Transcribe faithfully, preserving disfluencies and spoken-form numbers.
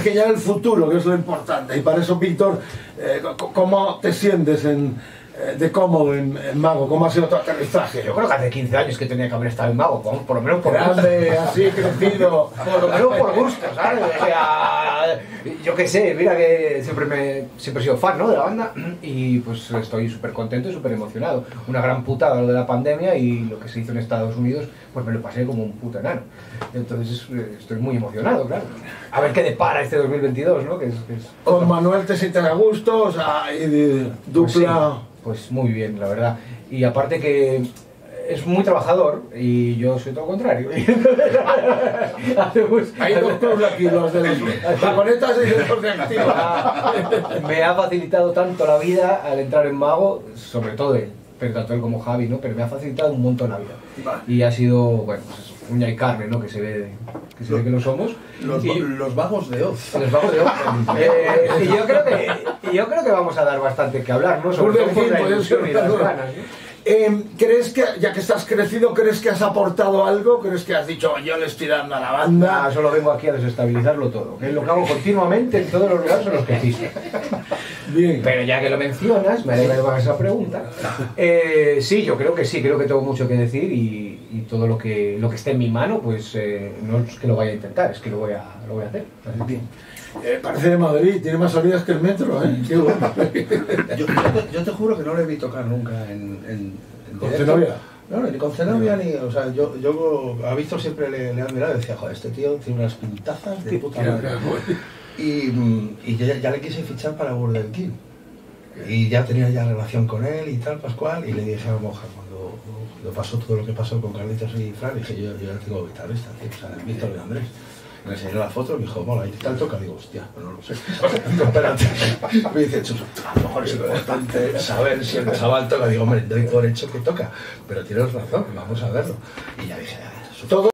pergeñar el futuro, que es lo importante. Y para eso, Víctor, eh, ¿cómo te sientes en, eh, de cómodo en, en Mago? ¿Cómo ha sido tu aterrizaje? Yo creo que hace quince años que tenía que haber estado en Mago, por, por lo menos por grande, gusto. Así crecido. Por lo menos por gusto, ¿sabes? O sea, yo qué sé, mira que siempre, me, siempre he sido fan, ¿no?, de la banda, y pues estoy súper contento y súper emocionado. Una gran putada lo de la pandemia, y lo que se hizo en Estados Unidos, pues me lo pasé como un puto enano. Entonces estoy muy emocionado, claro. A ver qué depara este dos mil veintidós, ¿no? Que es, que es... Con Manuel te sientes a gusto, o sea, y de dupla... Pues, sí, pues muy bien, la verdad. Y aparte que es muy trabajador y yo soy todo lo contrario. Hay dos clubs aquí, los de los japonetas y los de activa. Me ha facilitado tanto la vida al entrar en Mago, sobre todo él, pero tanto él como Javi, ¿no? Pero me ha facilitado un montón la vida. Y ha sido, bueno, pues eso, uña y carne, ¿no? Que se ve, que, se ve que lo somos. Los, y, los vagos de Oz. Los vagos de Oz. eh, y yo creo que y yo creo que vamos a dar bastante que hablar, ¿no? Sobre todo por la ilusión y las ganas, ¿no? Eh, ¿Crees que, ya que estás crecido, crees que has aportado algo? ¿Crees que has dicho, yo le estoy dando a la banda? Ah, solo vengo aquí a desestabilizarlo todo, que es lo que hago continuamente en todos los lugares en los que existe. Bien. Pero ya que lo mencionas, me alegra que hagas esa pregunta. Eh, sí, yo creo que sí, creo que tengo mucho que decir, y, y todo lo que, lo que esté en mi mano, pues eh, no es que lo vaya a intentar, es que lo voy a, lo voy a hacer. Bien. Eh, parece de Madrid, tiene más salidas que el metro, ¿eh? Qué bueno. yo, yo, te, yo te juro que no le vi tocar nunca en, en, en ¿Con Zenobia? No, ni con Zenobia ni... O sea, yo, yo a Víctor siempre le, le he admirado y decía, joder, este tío tiene unas pintazas de puta madre. Y, y yo ya, ya le quise fichar para Burger King. Y ya tenía ya relación con él y tal, Pascual, y le dije a Moja, cuando, cuando pasó todo lo que pasó con Carlitos y Fran, dije, yo, yo ya tengo guitarrista, tío, o sea, Víctor de Andrés. Me enseñó la foto y me dijo, mola, ¿y tal toca? Digo, hostia, pues no lo sé. Espérate. Me dice, Chuso, a lo mejor es importante saber si el chaval toca. Digo, hombre, doy por hecho que toca, pero tienes razón, vamos a verlo. Y ya dije, ah, todo